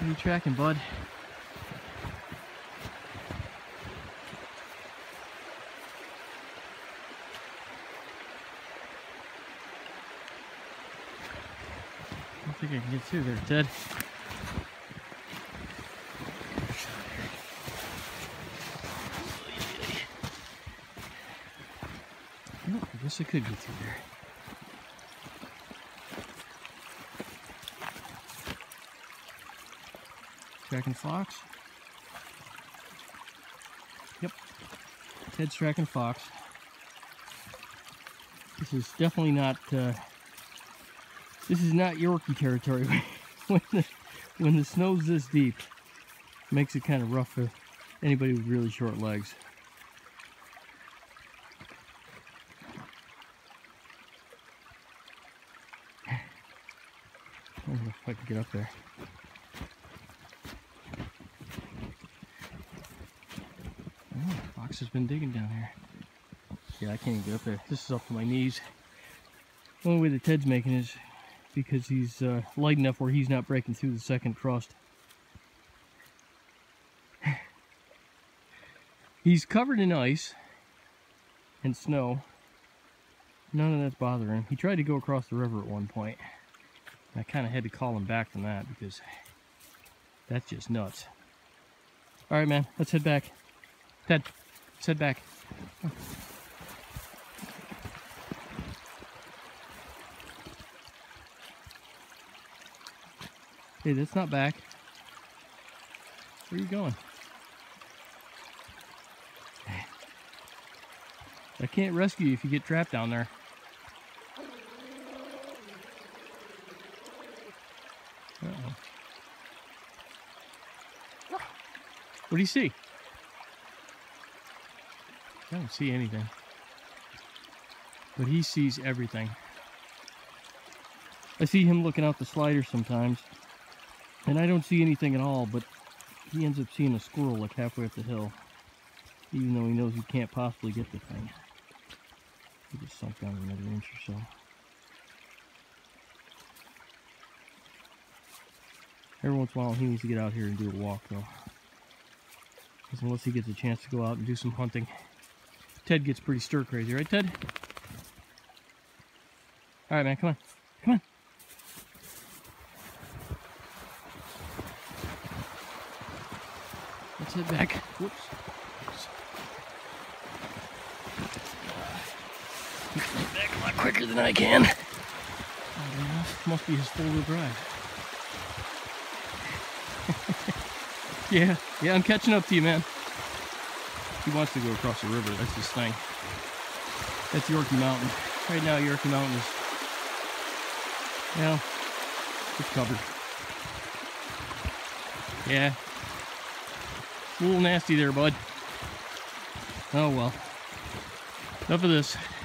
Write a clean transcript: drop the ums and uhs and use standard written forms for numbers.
What are you tracking, bud? I don't think I can get through there, Ted. No, I guess I could get through there. Tracking fox. Yep. Ted's tracking fox. This is definitely not this is not Yorkie territory. when the snow's this deep, it makes it kind of rough for anybody with really short legs. I don't know if I can get up there. Oh, fox has been digging down here. Yeah, I can't even get up there. This is up to my knees. The only way that Ted's making is because he's light enough where he's not breaking through the second crust. He's covered in ice and snow. None of that's bothering him. He tried to go across the river at one point. I kind of had to call him back from that because that's just nuts. All right, man, let's head back. Ted, let's head back. Oh. Hey, that's not back. Where are you going? I can't rescue you if you get trapped down there. Uh-oh. What do you see? I don't see anything. But he sees everything. I see him looking out the slider sometimes. And I don't see anything at all, but he ends up seeing a squirrel like halfway up the hill. Even though he knows he can't possibly get the thing. He just sunk down another inch or so. Every once in a while he needs to get out here and do a walk though. Because unless he gets a chance to go out and do some hunting, Ted gets pretty stir crazy, right Ted? Alright man, come on. Come on. Let's head back. Whoops. He's back a lot quicker than I can. Oh, must be his four-wheel drive. Yeah, I'm catching up to you, man. He wants to go across the river. That's his thing. That's Yorkie Mountain. Right now, Yorkie Mountain is, well, it's covered. Yeah. A little nasty there, bud. Oh well. Enough of this.